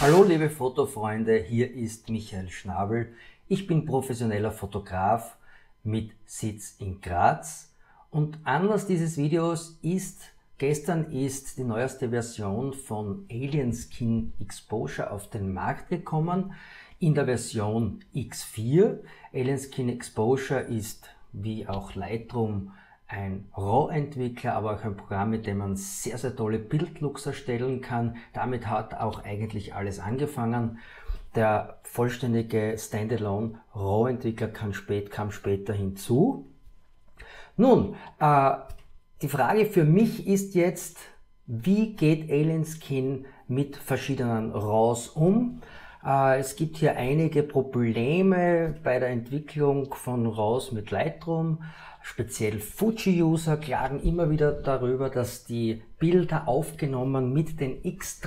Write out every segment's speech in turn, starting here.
Hallo liebe Fotofreunde, hier ist Michael Schnabel. Ich bin professioneller Fotograf mit Sitz in Graz und Anlass dieses Videos ist, gestern ist die neueste Version von Alien Skin Exposure auf den Markt gekommen, in der Version X4. Alien Skin Exposure ist wie auch Lightroom ein RAW-Entwickler, aber auch ein Programm, mit dem man sehr, sehr tolle Bildlooks erstellen kann. Damit hat auch eigentlich alles angefangen. Der vollständige Standalone RAW-Entwickler kam später hinzu. Nun, die Frage für mich ist jetzt, wie geht Alien Skin mit verschiedenen RAWs um? Es gibt hier einige Probleme bei der Entwicklung von RAWs mit Lightroom. Speziell Fuji-User klagen immer wieder darüber, dass die Bilder aufgenommen mit den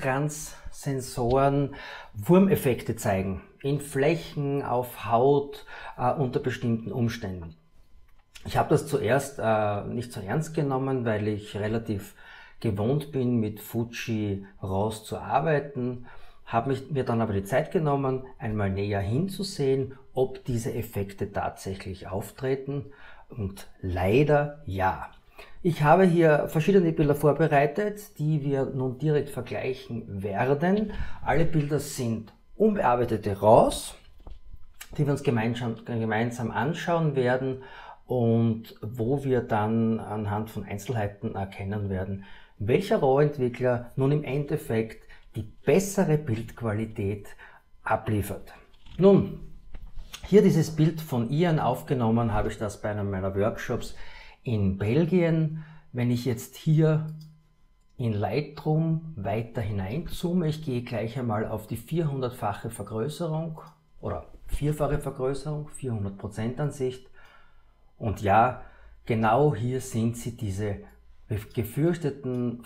X-Trans-Sensoren Wurmeffekte zeigen. In Flächen, auf Haut, unter bestimmten Umständen. Ich habe das zuerst nicht so ernst genommen, weil ich relativ gewohnt bin, mit Fuji RAWs zu arbeiten. Habe mir dann aber die Zeit genommen, einmal näher hinzusehen, ob diese Effekte tatsächlich auftreten. Und leider ja. Ich habe hier verschiedene Bilder vorbereitet, die wir nun direkt vergleichen werden. Alle Bilder sind unbearbeitete RAWs, die wir uns gemeinsam anschauen werden und wo wir dann anhand von Einzelheiten erkennen werden, welcher RAW-Entwickler nun im Endeffekt die bessere Bildqualität abliefert. Nun, hier dieses Bild von Ian aufgenommen, habe ich das bei einem meiner Workshops in Belgien. Wenn ich jetzt hier in Lightroom weiter hineinzoome, ich gehe gleich einmal auf die 400-fache Vergrößerung oder vierfache Vergrößerung, 400% Ansicht. Und ja, genau hier sind sie, diese gefürchteten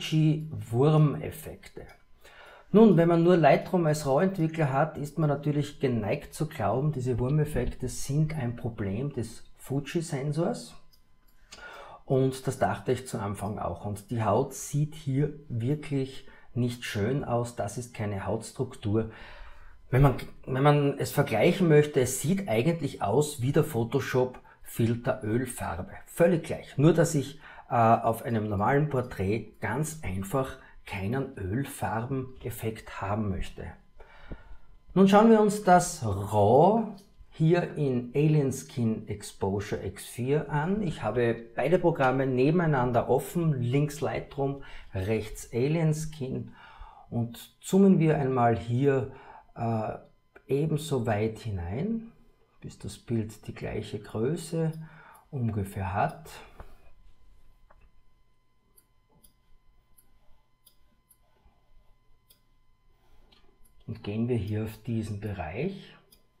Fuji-Wurmeffekte. Nun, wenn man nur Lightroom als RAW-Entwickler hat, ist man natürlich geneigt zu glauben, diese Wurmeffekte sind ein Problem des Fuji-Sensors. Und das dachte ich zu Anfang auch. Und die Haut sieht hier wirklich nicht schön aus. Das ist keine Hautstruktur. Wenn man es vergleichen möchte, es sieht eigentlich aus wie der Photoshop-Filter Ölfarbe. Völlig gleich. Nur, dass ich auf einem normalen Porträt ganz einfach keinen Ölfarbeneffekt haben möchte. Nun schauen wir uns das RAW hier in Alien Skin Exposure X4 an. Ich habe beide Programme nebeneinander offen, links Lightroom, rechts Alien Skin, und zoomen wir einmal hier ebenso weit hinein, bis das Bild die gleiche Größe ungefähr hat. Und gehen wir hier auf diesen Bereich.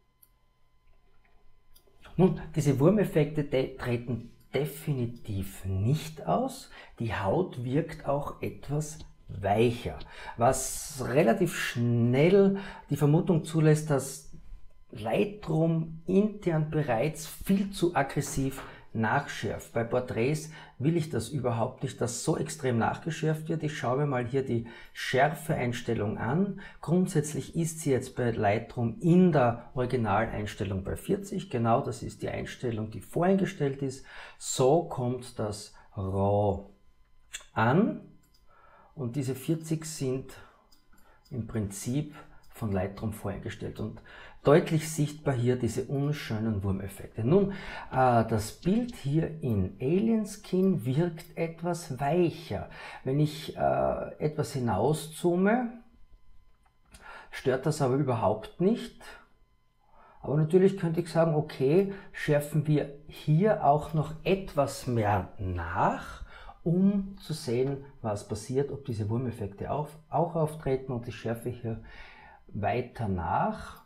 Nun, diese Wurmeffekte treten definitiv nicht aus. Die Haut wirkt auch etwas weicher, was relativ schnell die Vermutung zulässt, dass Lightroom intern bereits viel zu aggressiv nachschärft. Bei Porträts will ich das überhaupt nicht, dass so extrem nachgeschärft wird. Ich schaue mir mal hier die Schärfeeinstellung an. Grundsätzlich ist sie jetzt bei Lightroom in der Originaleinstellung bei 40. Genau, das ist die Einstellung, die voreingestellt ist. So kommt das RAW an. Und diese 40 sind im Prinzip von Lightroom voreingestellt und deutlich sichtbar hier diese unschönen Wurmeffekte. Nun, das Bild hier in Alien Skin wirkt etwas weicher. Wenn ich etwas hinauszoome, stört das aber überhaupt nicht. Aber natürlich könnte ich sagen, okay, schärfen wir hier auch noch etwas mehr nach, um zu sehen, was passiert, ob diese Wurmeffekte auch auftreten, und ich schärfe hier weiter nach.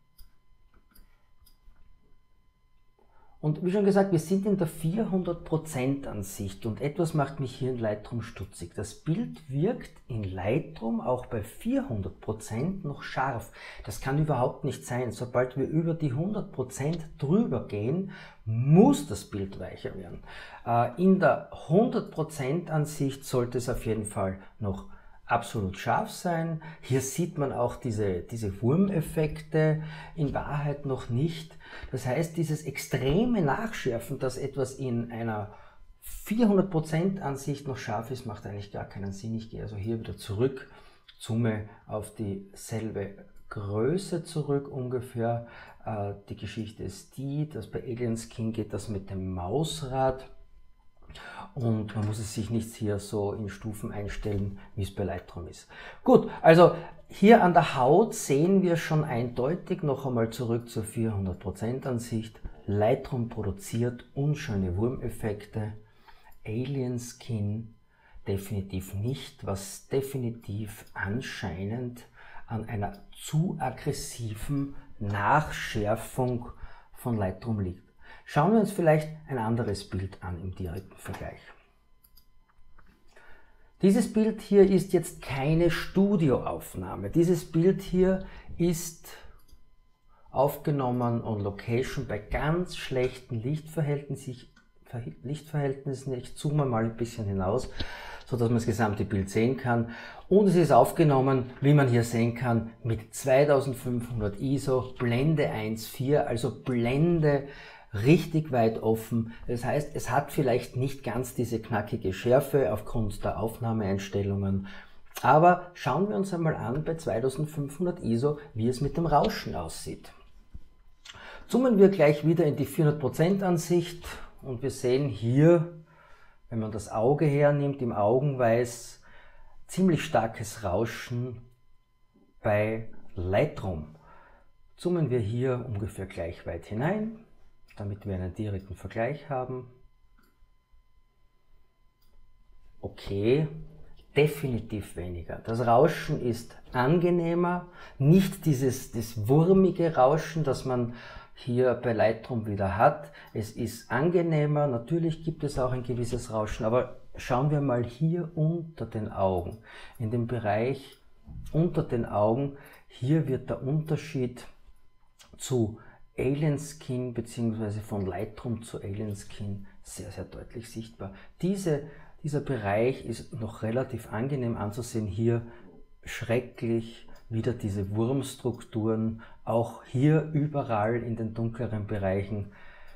Und wie schon gesagt, wir sind in der 400% Ansicht und etwas macht mich hier in Lightroom stutzig. Das Bild wirkt in Lightroom auch bei 400% noch scharf. Das kann überhaupt nicht sein. Sobald wir über die 100% drüber gehen, muss das Bild weicher werden. In der 100% Ansicht sollte es auf jeden Fall noch absolut scharf sein. Hier sieht man auch diese Wurmeffekte in Wahrheit noch nicht. Das heißt, dieses extreme Nachschärfen, dass etwas in einer 400% Ansicht noch scharf ist, macht eigentlich gar keinen Sinn. Ich gehe also hier wieder zurück, zoome auf dieselbe Größe zurück ungefähr. Die Geschichte ist die, dass bei Alien Skin geht das mit dem Mausrad und man muss es sich nicht hier so in Stufen einstellen, wie es bei Lightroom ist. Gut, also hier an der Haut sehen wir schon eindeutig, noch einmal zurück zur 400% Ansicht, Lightroom produziert unschöne Wurmeffekte, Alien Skin definitiv nicht, was definitiv anscheinend an einer zu aggressiven Nachschärfung von Lightroom liegt. Schauen wir uns vielleicht ein anderes Bild an im direkten Vergleich. Dieses Bild hier ist jetzt keine Studioaufnahme. Dieses Bild hier ist aufgenommen on Location bei ganz schlechten Lichtverhältnissen. Ich zoome mal ein bisschen hinaus, so dass man das gesamte Bild sehen kann. Und es ist aufgenommen, wie man hier sehen kann, mit 2500 ISO, Blende 1,4, also Blende richtig weit offen. Das heißt, es hat vielleicht nicht ganz diese knackige Schärfe aufgrund der Aufnahmeeinstellungen. Aber schauen wir uns einmal an bei 2500 ISO, wie es mit dem Rauschen aussieht. Zoomen wir gleich wieder in die 400% Ansicht und wir sehen hier, wenn man das Auge hernimmt, im Augenweiß, ziemlich starkes Rauschen bei Lightroom. Zoomen wir hier ungefähr gleich weit hinein, damit wir einen direkten Vergleich haben. Okay, definitiv weniger. Das Rauschen ist angenehmer, nicht das wurmige Rauschen, das man hier bei Lightroom wieder hat. Es ist angenehmer, natürlich gibt es auch ein gewisses Rauschen, aber schauen wir mal hier unter den Augen, in dem Bereich unter den Augen, hier wird der Unterschied zu Alien Skin bzw. von Lightroom zu Alien Skin sehr, sehr deutlich sichtbar. Dieser Bereich ist noch relativ angenehm anzusehen, hier schrecklich wieder diese Wurmstrukturen, auch hier überall in den dunkleren Bereichen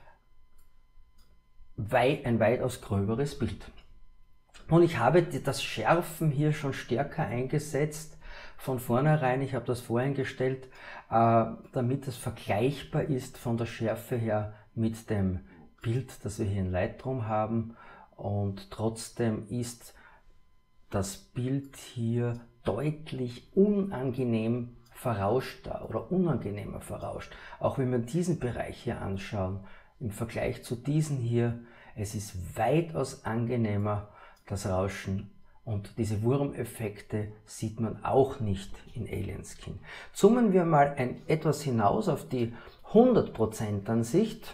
ein weitaus gröberes Bild. Und ich habe das Schärfen hier schon stärker eingesetzt von vornherein. Ich habe das voreingestellt, damit es vergleichbar ist von der Schärfe her mit dem Bild, das wir hier in Lightroom haben. Und trotzdem ist das Bild hier deutlich unangenehm verrauschter oder unangenehmer verrauscht. Auch wenn wir diesen Bereich hier anschauen, im Vergleich zu diesen hier, es ist weitaus angenehmer, das Rauschen, und diese Wurmeffekte sieht man auch nicht in Alien Skin. Zoomen wir mal etwas hinaus auf die 100% Ansicht,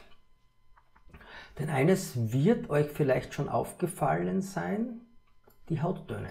denn eines wird euch vielleicht schon aufgefallen sein, die Hauttöne.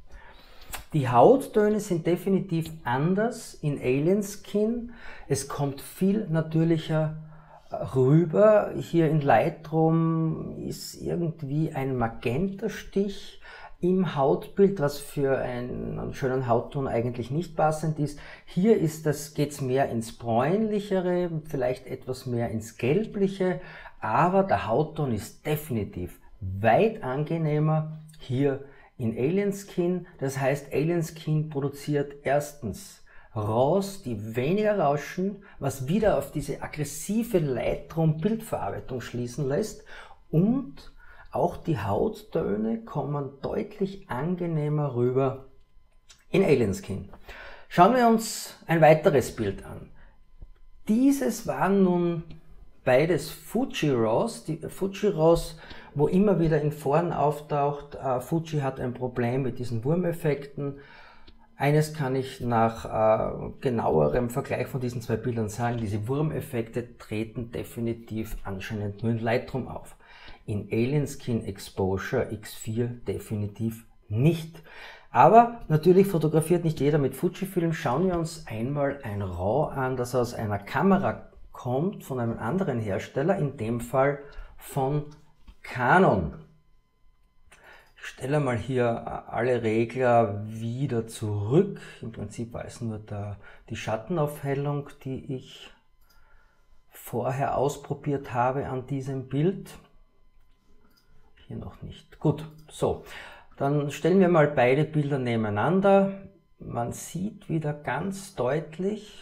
Die Hauttöne sind definitiv anders in Alien Skin. Es kommt viel natürlicher rüber. Hier in Lightroom ist irgendwie ein Magentastich im Hautbild, was für einen schönen Hautton eigentlich nicht passend ist. Hier geht es mehr ins Bräunlichere, vielleicht etwas mehr ins Gelbliche, aber der Hautton ist definitiv weit angenehmer hier in Alien Skin. Das heißt, Alien Skin produziert erstens RAWs, die weniger rauschen, was wieder auf diese aggressive Lightroom-Bildverarbeitung schließen lässt, und auch die Hauttöne kommen deutlich angenehmer rüber in Alien Skin. Schauen wir uns ein weiteres Bild an. Dieses waren nun beides Fuji RAWs, die Fuji RAWs, wo immer wieder in Foren auftaucht, Fuji hat ein Problem mit diesen Wurmeffekten. Eines kann ich nach genauerem Vergleich von diesen zwei Bildern sagen, diese Wurmeffekte treten definitiv anscheinend nur in Lightroom auf. In Alien Skin Exposure X4 definitiv nicht. Aber natürlich fotografiert nicht jeder mit Fujifilm. Schauen wir uns einmal ein RAW an, das aus einer Kamera kommt, von einem anderen Hersteller, in dem Fall von Canon. stelle mal hier alle Regler wieder zurück. Im Prinzip war es nur die Schattenaufhellung, die ich vorher ausprobiert habe an diesem Bild. Hier noch nicht. Gut, so. Dann stellen wir mal beide Bilder nebeneinander. Man sieht wieder ganz deutlich,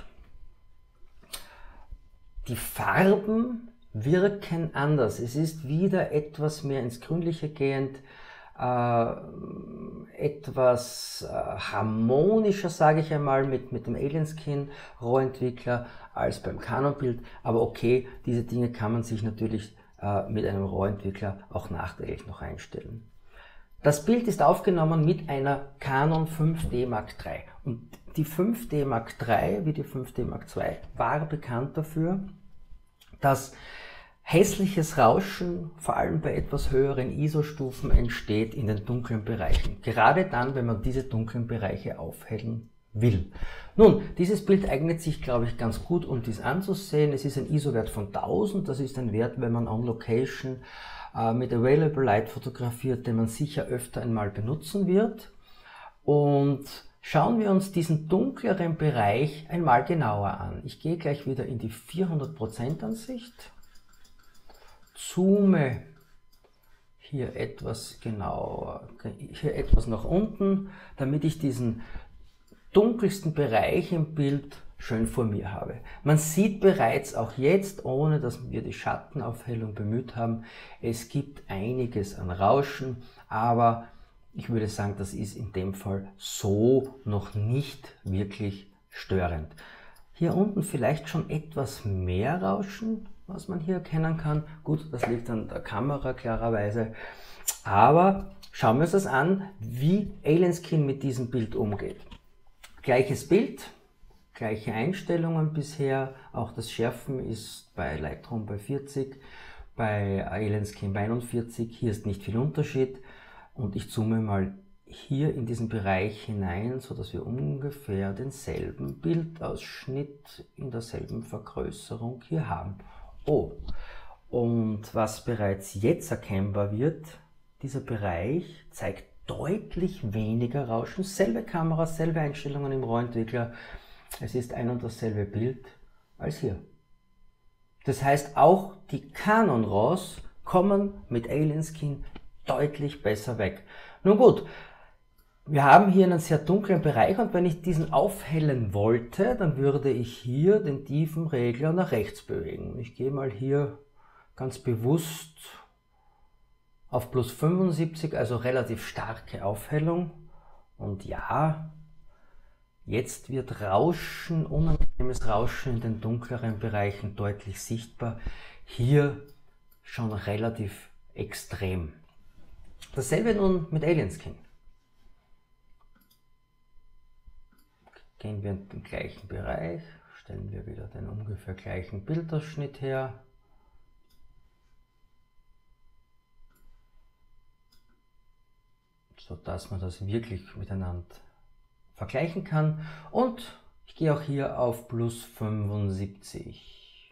die Farben wirken anders. Es ist wieder etwas mehr ins Grünliche gehend, etwas harmonischer, sage ich einmal, mit dem Alienskin Rohentwickler als beim Canon-Bild. Aber okay, diese Dinge kann man sich natürlich mit einem Rohentwickler auch nachträglich noch einstellen. Das Bild ist aufgenommen mit einer Canon 5D Mark III. Und die 5D Mark III, wie die 5D Mark II, war bekannt dafür, dass hässliches Rauschen vor allem bei etwas höheren ISO-Stufen entsteht in den dunklen Bereichen. Gerade dann, wenn man diese dunklen Bereiche aufhellen will. Nun, dieses Bild eignet sich, glaube ich, ganz gut, um dies anzusehen. Es ist ein ISO-Wert von 1000. Das ist ein Wert, wenn man on Location mit Available Light fotografiert, den man sicher öfter einmal benutzen wird. Und schauen wir uns diesen dunkleren Bereich einmal genauer an. Ich gehe gleich wieder in die 400% Ansicht, zoome hier etwas genauer, hier etwas nach unten, damit ich diesen dunkelsten Bereich im Bild schön vor mir habe. Man sieht bereits auch jetzt, ohne dass wir die Schattenaufhellung bemüht haben, es gibt einiges an Rauschen, aber ich würde sagen, das ist in dem Fall so noch nicht wirklich störend. Hier unten vielleicht schon etwas mehr Rauschen, was man hier erkennen kann. Gut, das liegt an der Kamera klarerweise, aber schauen wir uns das an, wie Alienskin mit diesem Bild umgeht. Gleiches Bild, gleiche Einstellungen bisher, auch das Schärfen ist bei Lightroom bei 40, bei Alienskin bei 41, hier ist nicht viel Unterschied und ich zoome mal hier in diesen Bereich hinein, so dass wir ungefähr denselben Bildausschnitt in derselben Vergrößerung hier haben. Oh, und was bereits jetzt erkennbar wird, dieser Bereich zeigt deutlich weniger Rauschen, selbe Kamera, selbe Einstellungen im Rohentwickler, es ist ein und dasselbe Bild als hier. Das heißt, auch die Canon RAWs kommen mit Alienskin deutlich besser weg. Nun gut, wir haben hier einen sehr dunklen Bereich und wenn ich diesen aufhellen wollte, dann würde ich hier den Tiefenregler nach rechts bewegen. Ich gehe mal hier ganz bewusst auf plus 75, also relativ starke Aufhellung. Und ja, jetzt wird Rauschen, unangenehmes Rauschen in den dunkleren Bereichen deutlich sichtbar. Hier schon relativ extrem. Dasselbe nun mit Alienskin. Gehen wir in den gleichen Bereich, stellen wir wieder den ungefähr gleichen Bildausschnitt her. So dass man das wirklich miteinander vergleichen kann. Und ich gehe auch hier auf plus 75.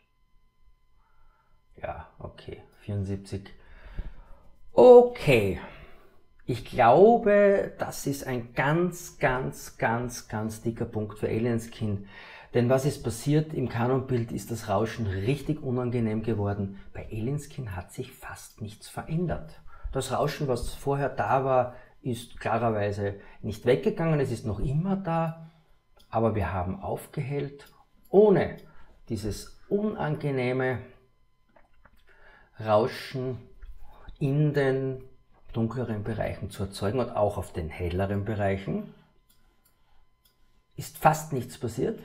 Ja, okay, 74. Okay. Ich glaube, das ist ein ganz dicker Punkt für Alienskin. Denn was ist passiert? Im Canon-Bild ist das Rauschen richtig unangenehm geworden. Bei Alienskin hat sich fast nichts verändert. Das Rauschen, was vorher da war, ist klarerweise nicht weggegangen. Es ist noch immer da. Aber wir haben aufgehellt, ohne dieses unangenehme Rauschen in den dunkleren Bereichen zu erzeugen und auch auf den helleren Bereichen. Ist fast nichts passiert.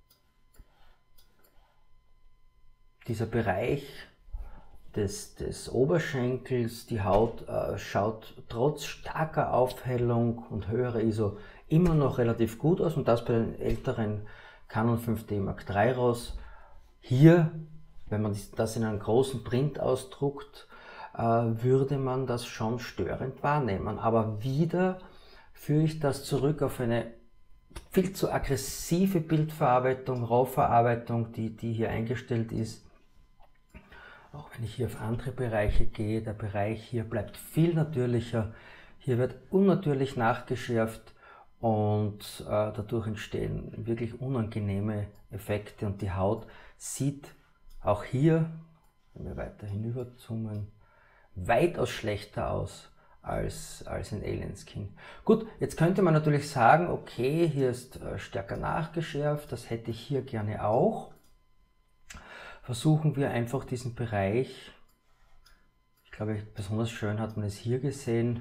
Dieser Bereich des Oberschenkels, die Haut schaut trotz starker Aufhellung und höherer ISO immer noch relativ gut aus und das bei den älteren Canon 5D Mark III RAWs. Hier, wenn man das in einem großen Print ausdruckt, würde man das schon störend wahrnehmen. Aber wieder führe ich das zurück auf eine viel zu aggressive Bildverarbeitung, RAW-Verarbeitung, die hier eingestellt ist. Auch wenn ich hier auf andere Bereiche gehe, der Bereich hier bleibt viel natürlicher. Hier wird unnatürlich nachgeschärft und dadurch entstehen wirklich unangenehme Effekte und die Haut sieht auch hier, wenn wir weiter hinüberzoomen, weitaus schlechter aus als in Alien Skin. Gut, jetzt könnte man natürlich sagen, okay, hier ist stärker nachgeschärft, das hätte ich hier gerne auch. Versuchen wir einfach diesen Bereich, ich glaube besonders schön hat man es hier gesehen,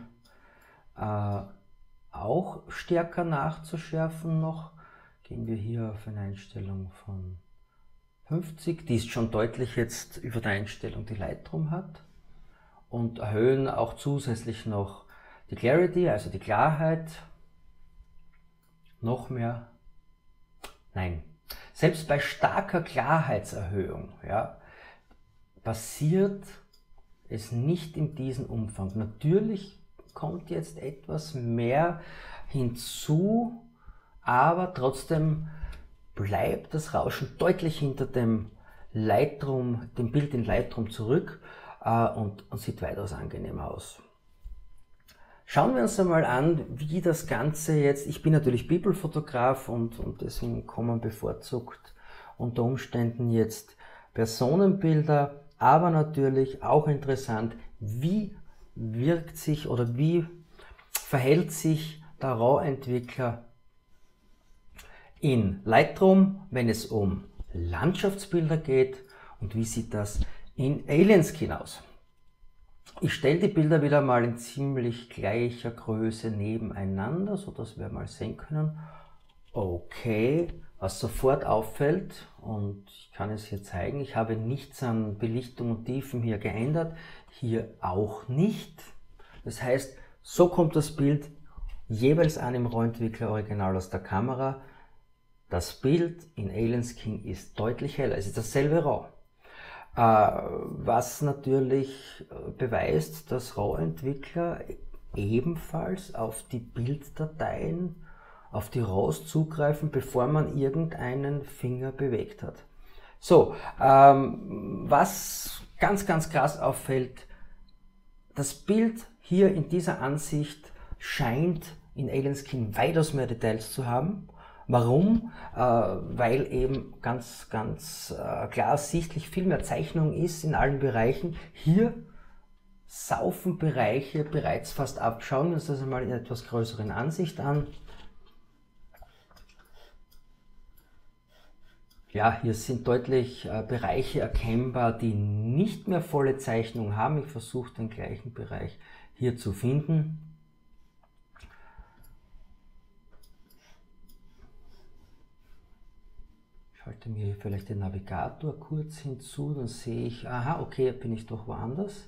auch stärker nachzuschärfen noch. Gehen wir hier auf eine Einstellung von 50, die ist schon deutlich jetzt über der Einstellung, die Lightroom hat. Und erhöhen auch zusätzlich noch die Clarity, also die Klarheit. Noch mehr. Nein. Selbst bei starker Klarheitserhöhung, ja, passiert es nicht in diesem Umfang. Natürlich kommt jetzt etwas mehr hinzu, aber trotzdem bleibt das Rauschen deutlich hinter dem Lightroom, dem Bild in Lightroom zurück. Und sieht weitaus angenehmer aus. Schauen wir uns einmal an, wie das Ganze jetzt, ich bin natürlich People-Fotograf und deswegen kommen bevorzugt unter Umständen jetzt Personenbilder, aber natürlich auch interessant, wie wirkt sich oder wie verhält sich der RAW-Entwickler in Lightroom, wenn es um Landschaftsbilder geht und wie sieht das in Alien Skin aus. Ich stelle die Bilder wieder mal in ziemlich gleicher Größe nebeneinander, so dass wir mal sehen können. Okay, was sofort auffällt, und ich kann es hier zeigen, ich habe nichts an Belichtung und Tiefen hier geändert, hier auch nicht. Das heißt, so kommt das Bild jeweils an im RAW-Entwickler original aus der Kamera. Das Bild in Alien Skin ist deutlich heller, es ist dasselbe RAW. Was natürlich beweist, dass RAW-Entwickler ebenfalls auf die Bilddateien, auf die RAWs zugreifen, bevor man irgendeinen Finger bewegt hat. So, was ganz krass auffällt, das Bild hier in dieser Ansicht scheint in Alien Skin weitaus mehr Details zu haben. Warum? Weil eben ganz klar ersichtlich viel mehr Zeichnung ist in allen Bereichen. Hier saufen Bereiche bereits fast ab. Schauen wir uns das einmal in etwas größeren Ansicht an. Ja, hier sind deutlich Bereiche erkennbar, die nicht mehr volle Zeichnung haben. Ich versuche den gleichen Bereich hier zu finden. Ich schalte mir hier vielleicht den Navigator kurz hinzu, dann sehe ich, aha, okay, bin ich doch woanders.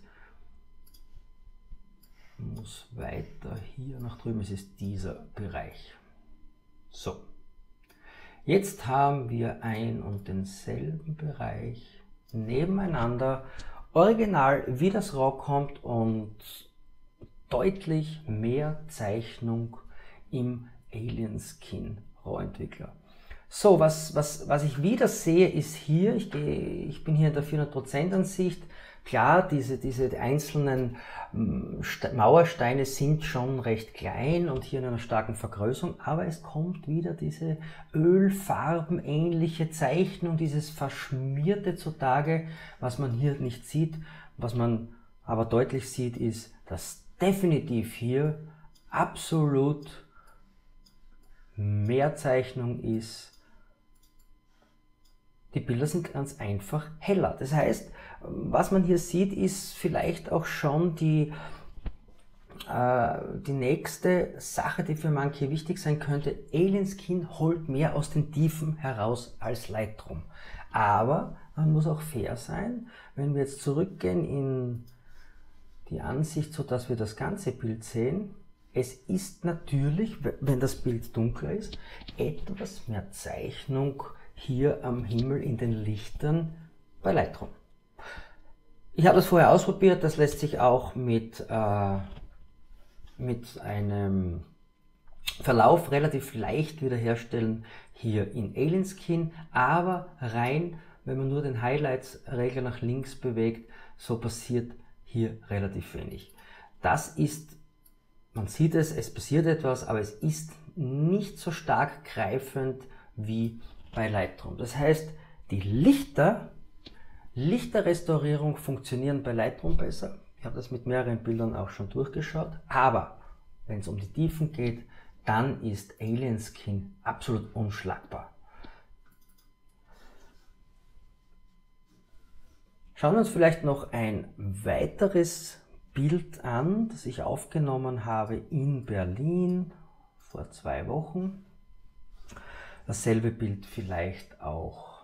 Ich muss weiter hier nach drüben, es ist dieser Bereich. So, jetzt haben wir ein und denselben Bereich nebeneinander, original wie das RAW kommt und deutlich mehr Zeichnung im Alien Skin RAW-Entwickler. So, was ich wieder sehe, ist hier, ich bin hier in der 400% Ansicht, klar, diese einzelnen Mauersteine sind schon recht klein und hier in einer starken Vergrößerung, aber es kommt wieder diese ölfarbenähnliche Zeichnung, dieses Verschmierte zutage, was man hier nicht sieht. Was man aber deutlich sieht, ist, dass definitiv hier absolut mehr Zeichnung ist. Die Bilder sind ganz einfach heller. Das heißt, was man hier sieht, ist vielleicht auch schon die nächste Sache, die für manche wichtig sein könnte. Alien Skin holt mehr aus den Tiefen heraus als Lightroom. Aber man muss auch fair sein. Wenn wir jetzt zurückgehen in die Ansicht, so dass wir das ganze Bild sehen, es ist natürlich, wenn das Bild dunkler ist, etwas mehr Zeichnung hier am Himmel in den Lichtern bei Lightroom. Ich habe das vorher ausprobiert, das lässt sich auch mit einem Verlauf relativ leicht wiederherstellen hier in Alien Skin, aber rein, wenn man nur den Highlights-Regler nach links bewegt, so passiert hier relativ wenig. Das ist man sieht es, es passiert etwas, aber es ist nicht so stark greifend wie bei Lightroom. Das heißt, die Lichterrestaurierung funktionieren bei Lightroom besser. Ich habe das mit mehreren Bildern auch schon durchgeschaut, aber wenn es um die Tiefen geht, dann ist Alien Skin absolut unschlagbar. Schauen wir uns vielleicht noch ein weiteres Bild an, das ich aufgenommen habe in Berlin vor 2 Wochen. Dasselbe Bild vielleicht auch.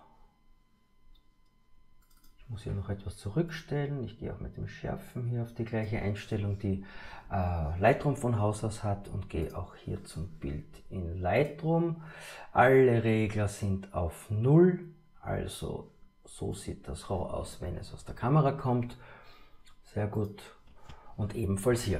Ich muss hier noch etwas zurückstellen. Ich gehe auch mit dem Schärfen hier auf die gleiche Einstellung, die Lightroom von Haus aus hat, und gehe auch hier zum Bild in Lightroom. Alle Regler sind auf 0, also so sieht das RAW aus, wenn es aus der Kamera kommt. Sehr gut. Und ebenfalls hier.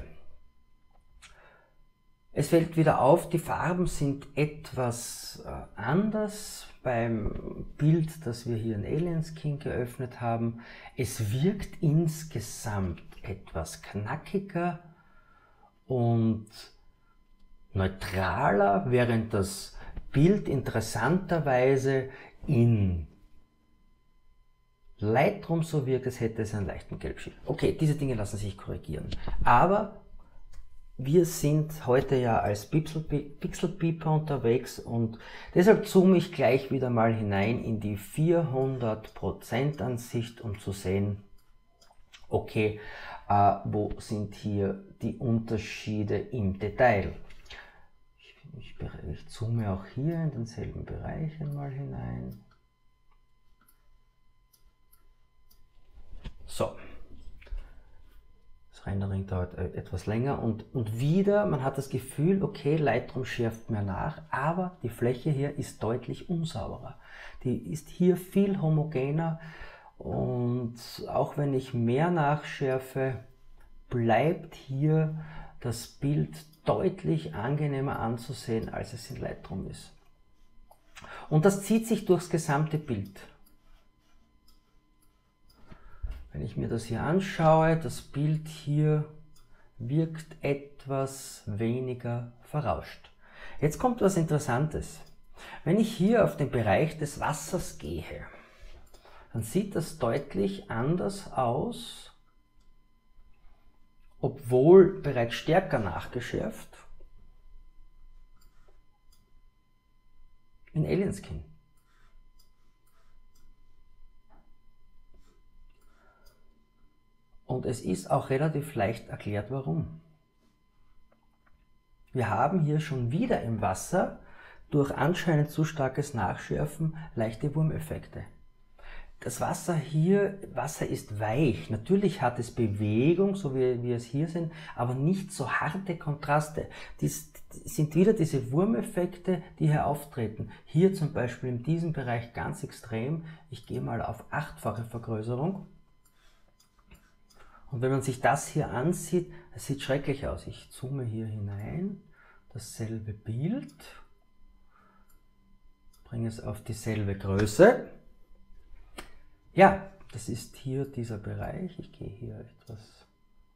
Es fällt wieder auf, die Farben sind etwas anders beim Bild, das wir hier in Alien Skin geöffnet haben. Es wirkt insgesamt etwas knackiger und neutraler, während das Bild interessanterweise in Lightroom so wirkt, als hätte es einen leichten Gelbschild. Okay, diese Dinge lassen sich korrigieren. Aber wir sind heute ja als Pixelpeeper unterwegs und deshalb zoome ich gleich wieder mal hinein in die 400% Ansicht, um zu sehen, okay, wo sind hier die Unterschiede im Detail. Ich zoome auch hier in denselben Bereichen mal hinein. So, das Rendering dauert etwas länger und wieder, man hat das Gefühl, okay, Lightroom schärft mehr nach, aber die Fläche hier ist deutlich unsauberer. Die ist hier viel homogener und auch wenn ich mehr nachschärfe, bleibt hier das Bild deutlich angenehmer anzusehen, als es in Lightroom ist. Und das zieht sich durchs gesamte Bild. Wenn ich mir das hier anschaue, das Bild hier wirkt etwas weniger verrauscht. Jetzt kommt was Interessantes. Wenn ich hier auf den Bereich des Wassers gehe, dann sieht das deutlich anders aus, obwohl bereits stärker nachgeschärft, in Alien Skin. Und es ist auch relativ leicht erklärt, warum. Wir haben hier schon wieder im Wasser durch anscheinend zu starkes Nachschärfen leichte Wurmeffekte. Das Wasser hier, Wasser ist weich. Natürlich hat es Bewegung, so wie wir es hier sehen, aber nicht so harte Kontraste. Dies sind wieder diese Wurmeffekte, die hier auftreten. Hier zum Beispiel in diesem Bereich ganz extrem. Ich gehe mal auf 8-fache Vergrößerung. Und wenn man sich das hier ansieht, es sieht schrecklich aus. Ich zoome hier hinein, dasselbe Bild, bringe es auf dieselbe Größe. Ja, das ist hier dieser Bereich. Ich gehe hier etwas.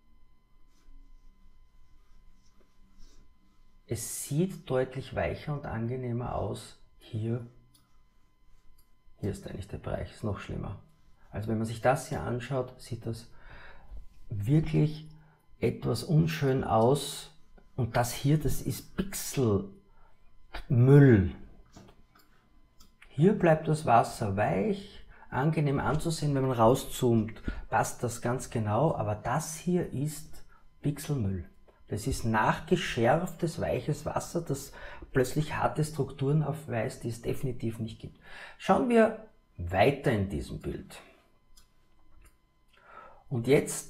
Es sieht deutlich weicher und angenehmer aus. Hier ist eigentlich der Bereich, ist noch schlimmer. Also wenn man sich das hier anschaut, sieht das wirklich etwas unschön aus. Und das hier, das ist Pixelmüll. Hier bleibt das Wasser weich, angenehm anzusehen, wenn man rauszoomt, passt das ganz genau, aber das hier ist Pixelmüll. Das ist nachgeschärftes, weiches Wasser, das plötzlich harte Strukturen aufweist, die es definitiv nicht gibt. Schauen wir weiter in diesem Bild. Und jetzt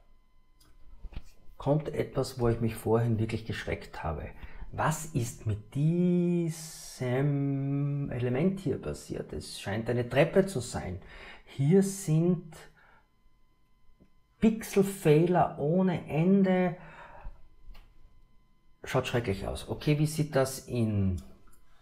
kommt etwas, wo ich mich vorhin wirklich geschreckt habe. Was ist mit diesem Element hier passiert? Es scheint eine Treppe zu sein. Hier sind Pixelfehler ohne Ende. Schaut schrecklich aus. Okay, wie sieht das in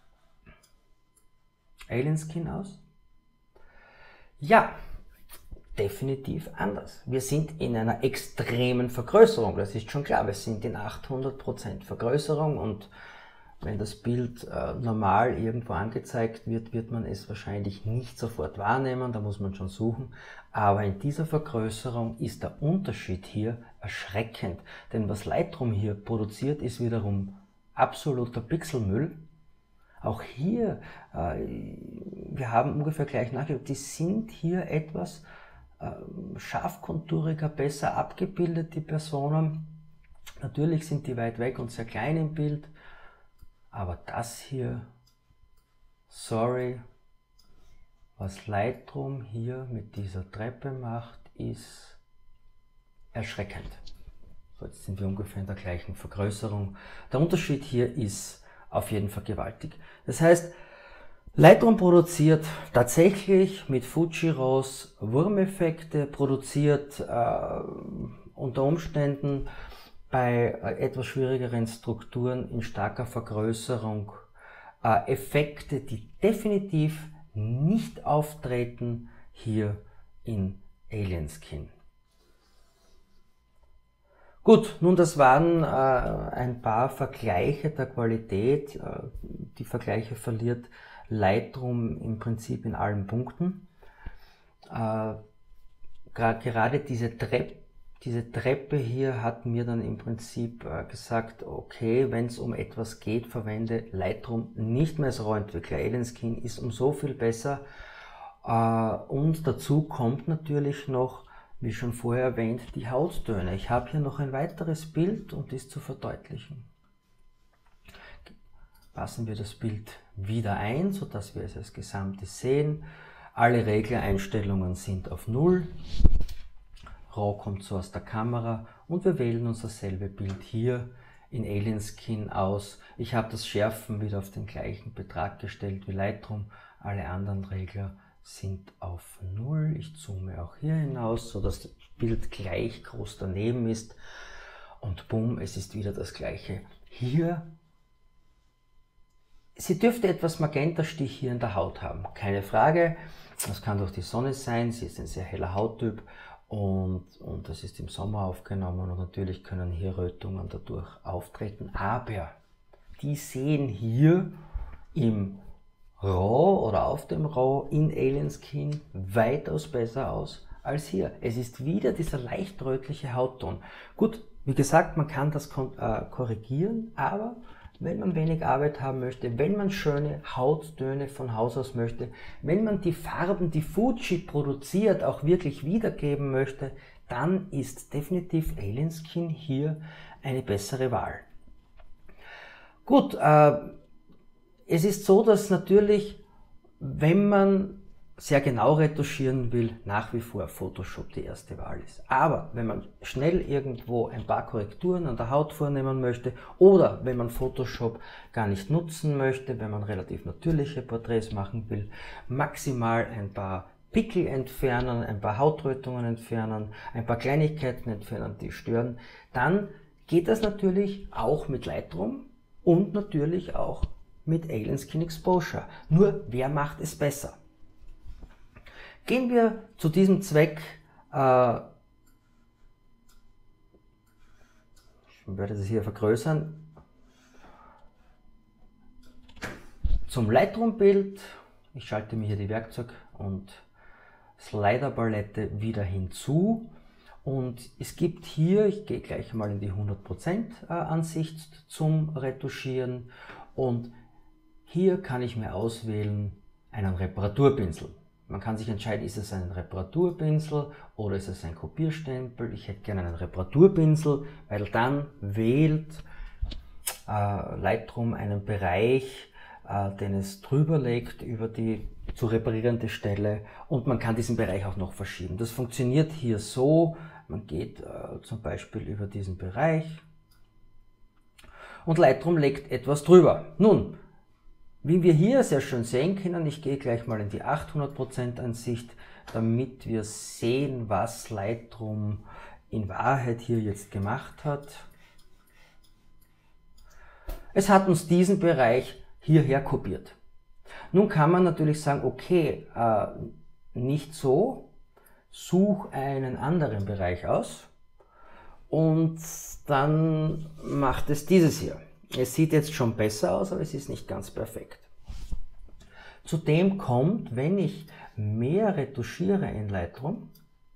Alien Skin aus? Ja, definitiv anders. Wir sind in einer extremen Vergrößerung, das ist schon klar. Wir sind in 800% Vergrößerung und wenn das Bild normal irgendwo angezeigt wird, wird man es wahrscheinlich nicht sofort wahrnehmen, da muss man schon suchen. Aber in dieser Vergrößerung ist der Unterschied hier erschreckend. Denn was Lightroom hier produziert, ist wiederum absoluter Pixelmüll. Auch hier, wir haben ungefähr gleich nachgeschaut, die sind hier etwas scharfkonturiger, besser abgebildet, die Personen. Natürlich sind die weit weg und sehr klein im Bild. Aber das hier, sorry, was Lightroom hier mit dieser Treppe macht, ist erschreckend. So, jetzt sind wir ungefähr in der gleichen Vergrößerung. Der Unterschied hier ist auf jeden Fall gewaltig. Das heißt, Lightroom produziert tatsächlich mit Fuji RAWs Wurmeffekte, produziert unter Umständen bei etwas schwierigeren Strukturen in starker Vergrößerung Effekte, die definitiv nicht auftreten hier in Alien Skin. Gut, nun das waren ein paar Vergleiche der Qualität. Die Vergleiche verliert Lightroom im Prinzip in allen Punkten. Gerade diese Treppe hier hat mir dann im Prinzip gesagt, okay, wenn es um etwas geht, verwende Lightroom nicht mehr als RAW-Entwickler. Alien Skin ist um so viel besser. Und dazu kommt natürlich noch, wie schon vorher erwähnt, die Hauttöne. Ich habe hier noch ein weiteres Bild, um dies zu verdeutlichen. Passen wir das Bild wieder ein, sodass wir es als Gesamtes sehen. Alle Reglereinstellungen sind auf 0. RAW kommt so aus der Kamera und wir wählen uns dasselbe Bild hier in Alien Skin aus. Ich habe das Schärfen wieder auf den gleichen Betrag gestellt wie Lightroom. Alle anderen Regler sind auf 0. Ich zoome auch hier hinaus, sodass das Bild gleich groß daneben ist. Und bumm, es ist wieder das gleiche. Hier, sie dürfte etwas Magentastich hier in der Haut haben, keine Frage. Das kann durch die Sonne sein, sie ist ein sehr heller Hauttyp. Und das ist im Sommer aufgenommen und natürlich können hier Rötungen dadurch auftreten. Aber die sehen hier im RAW oder auf dem RAW in Alien Skin weitaus besser aus als hier. Es ist wieder dieser leicht rötliche Hautton. Gut, wie gesagt, man kann das korrigieren, aber wenn man wenig Arbeit haben möchte, wenn man schöne Hauttöne von Haus aus möchte, wenn man die Farben, die Fuji produziert, auch wirklich wiedergeben möchte, dann ist definitiv Alien Skin hier eine bessere Wahl. Gut, es ist so, dass natürlich, wenn man sehr genau retuschieren will, nach wie vor Photoshop die erste Wahl ist. Aber wenn man schnell irgendwo ein paar Korrekturen an der Haut vornehmen möchte oder wenn man Photoshop gar nicht nutzen möchte, wenn man relativ natürliche Porträts machen will, maximal ein paar Pickel entfernen, ein paar Hautrötungen entfernen, ein paar Kleinigkeiten entfernen, die stören, dann geht das natürlich auch mit Lightroom und natürlich auch mit Alien Skin Exposure. Nur, wer macht es besser? Gehen wir zu diesem Zweck, ich werde das hier vergrößern, zum Lightroom-Bild. Ich schalte mir hier die Werkzeug- und Slider-Palette wieder hinzu. Und es gibt hier, ich gehe gleich mal in die 100% Ansicht zum Retuschieren. Und hier kann ich mir auswählen einen Reparaturpinsel. Man kann sich entscheiden, ist es ein Reparaturpinsel oder ist es ein Kopierstempel. Ich hätte gerne einen Reparaturpinsel, weil dann wählt Lightroom einen Bereich, den es drüber legt über die zu reparierende Stelle und man kann diesen Bereich auch noch verschieben. Das funktioniert hier so, man geht zum Beispiel über diesen Bereich und Lightroom legt etwas drüber. Nun, wie wir hier sehr schön sehen können, ich gehe gleich mal in die 800% Ansicht, damit wir sehen, was Lightroom in Wahrheit hier jetzt gemacht hat. Es hat uns diesen Bereich hierher kopiert. Nun kann man natürlich sagen, okay, nicht so, suche einen anderen Bereich aus und dann macht es dieses hier. Es sieht jetzt schon besser aus, aber es ist nicht ganz perfekt. Zudem kommt, wenn ich mehr retuschiere in Lightroom,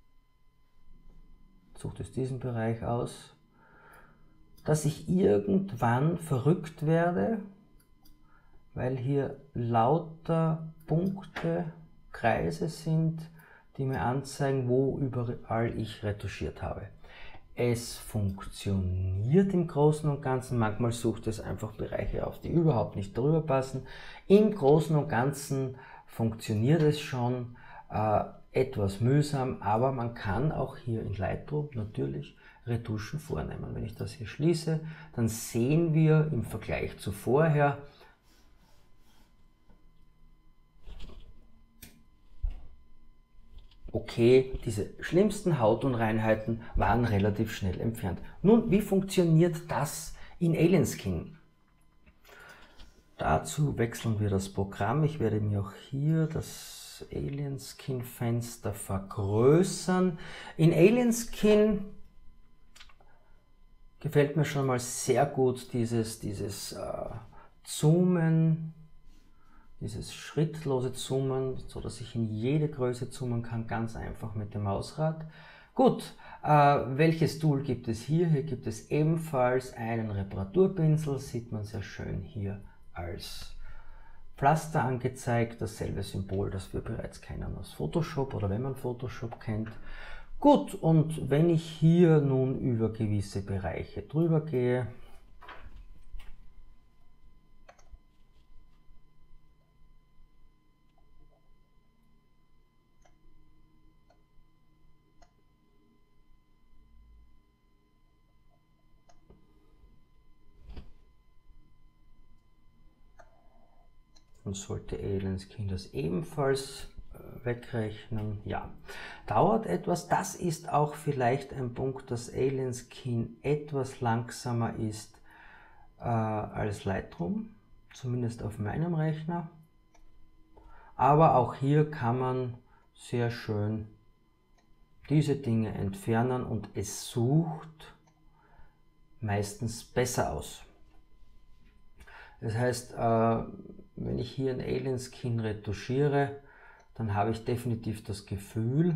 suche es diesen Bereich aus, dass ich irgendwann verrückt werde, weil hier lauter Punkte, Kreise sind, die mir anzeigen, wo überall ich retuschiert habe. Es funktioniert im Großen und Ganzen, manchmal sucht es einfach Bereiche auf, die überhaupt nicht drüber passen. Im Großen und Ganzen funktioniert es schon, etwas mühsam, aber man kann auch hier in Lightroom natürlich Retuschen vornehmen. Wenn ich das hier schließe, dann sehen wir im Vergleich zu vorher, okay, diese schlimmsten Hautunreinheiten waren relativ schnell entfernt. Nun, wie funktioniert das in Alien Skin? Dazu wechseln wir das Programm. Ich werde mir auch hier das Alien Skin Fenster vergrößern. In Alien Skin gefällt mir schon mal sehr gut dieses Zoomen, dieses schrittlose Zoomen, so dass ich in jede Größe zoomen kann, ganz einfach mit dem Mausrad. Gut, welches Tool gibt es hier? Hier gibt es ebenfalls einen Reparaturpinsel, sieht man sehr schön hier als Pflaster angezeigt, dasselbe Symbol, das wir bereits kennen aus Photoshop oder wenn man Photoshop kennt. Gut, und wenn ich hier nun über gewisse Bereiche drüber gehe, und sollte Alien Skin das ebenfalls wegrechnen. Ja, dauert etwas. Das ist auch vielleicht ein Punkt, dass Alien Skin etwas langsamer ist als Lightroom, zumindest auf meinem Rechner. Aber auch hier kann man sehr schön diese Dinge entfernen und es sucht meistens besser aus. Das heißt, wenn ich hier in Alien Skin retuschiere, dann habe ich definitiv das Gefühl,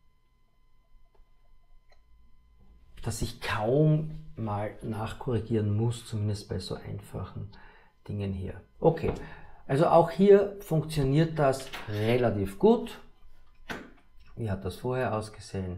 dass ich kaum mal nachkorrigieren muss, zumindest bei so einfachen Dingen hier. Okay, also auch hier funktioniert das relativ gut. Wie hat das vorher ausgesehen?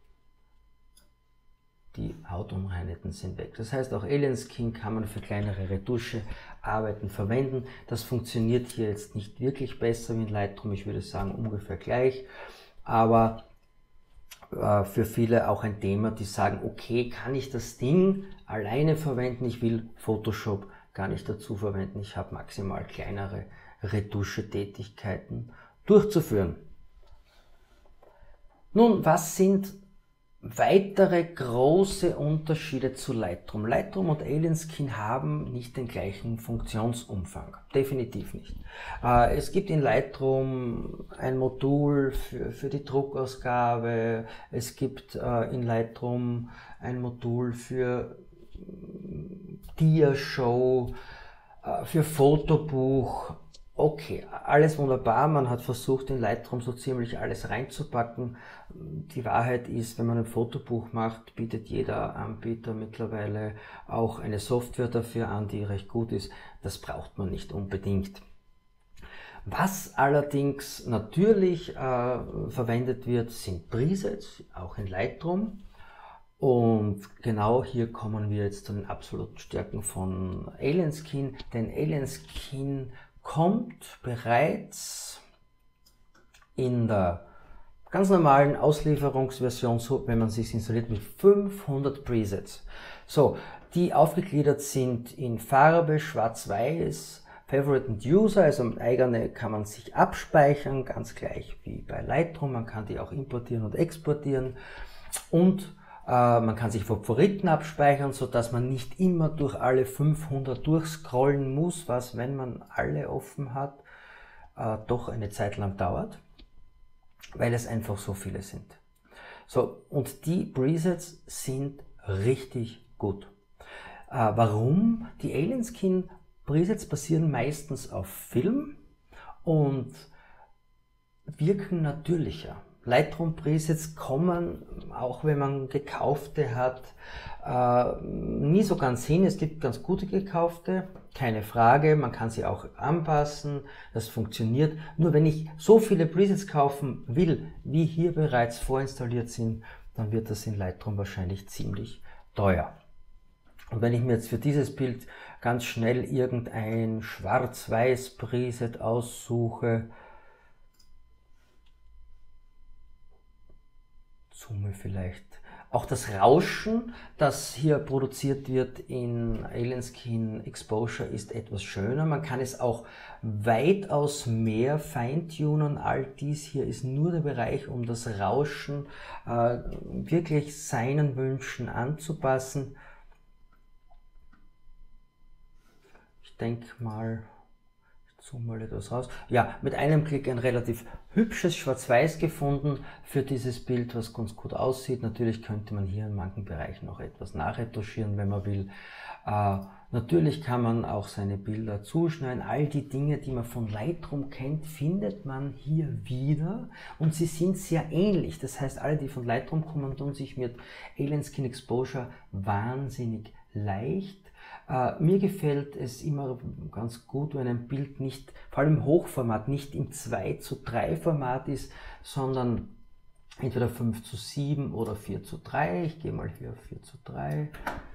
Die Hautunreinheiten sind weg. Das heißt, auch Alien Skin kann man für kleinere Retuschearbeiten verwenden. Das funktioniert hier jetzt nicht wirklich besser wie in Lightroom. Ich würde sagen ungefähr gleich. Aber für viele auch ein Thema, die sagen, okay, kann ich das Ding alleine verwenden? Ich will Photoshop gar nicht dazu verwenden. Ich habe maximal kleinere Retuschetätigkeiten durchzuführen. Nun, was sind weitere große Unterschiede zu Lightroom? Lightroom und Alien Skin haben nicht den gleichen Funktionsumfang. Definitiv nicht. Es gibt in Lightroom ein Modul für die Druckausgabe. Es gibt in Lightroom ein Modul für Diashow, für Fotobuch. Okay, alles wunderbar, man hat versucht in Lightroom so ziemlich alles reinzupacken. Die Wahrheit ist, wenn man ein Fotobuch macht, bietet jeder Anbieter mittlerweile auch eine Software dafür an, die recht gut ist. Das braucht man nicht unbedingt. Was allerdings natürlich verwendet wird, sind Presets, auch in Lightroom. Und genau hier kommen wir jetzt zu den absoluten Stärken von Alien Skin, denn Alien Skin kommt bereits in der ganz normalen Auslieferungsversion, so wenn man sich installiert, mit 500 Presets. So, die aufgegliedert sind in Farbe, Schwarz-Weiß, Favorite und User, also eigene kann man sich abspeichern, ganz gleich wie bei Lightroom. Man kann die auch importieren und exportieren und man kann sich Favoriten abspeichern, so dass man nicht immer durch alle 500 durchscrollen muss, was, wenn man alle offen hat, doch eine Zeit lang dauert. weil es einfach so viele sind. So, und die Presets sind richtig gut. Warum? Die Alien Skin Presets basieren meistens auf Film und wirken natürlicher. Lightroom Presets kommen, auch wenn man gekaufte hat, nie so ganz hin. Es gibt ganz gute gekaufte, keine Frage, man kann sie auch anpassen, das funktioniert. Nur wenn ich so viele Presets kaufen will, wie hier bereits vorinstalliert sind, dann wird das in Lightroom wahrscheinlich ziemlich teuer. Und wenn ich mir jetzt für dieses Bild ganz schnell irgendein Schwarz-Weiß Preset aussuche, zoome vielleicht. Auch das Rauschen, das hier produziert wird in Alien Skin Exposure, ist etwas schöner. Man kann es auch weitaus mehr feintunen. All dies hier ist nur der Bereich, um das Rauschen wirklich seinen Wünschen anzupassen. Ich denke mal, zoome mal etwas raus. Ja, mit einem Klick ein relativ hübsches Schwarz-Weiß gefunden für dieses Bild, was ganz gut aussieht. Natürlich könnte man hier in manchen Bereichen noch etwas nachretuschieren, wenn man will. Natürlich kann man auch seine Bilder zuschneiden. All die Dinge, die man von Lightroom kennt, findet man hier wieder und sie sind sehr ähnlich. Das heißt, alle, die von Lightroom kommen, tun sich mit Alien Skin Exposure wahnsinnig leicht. Mir gefällt es immer ganz gut, wenn ein Bild nicht, vor allem im Hochformat, nicht im 2:3 Format ist, sondern entweder 5:7 oder 4:3. Ich gehe mal hier auf 4:3.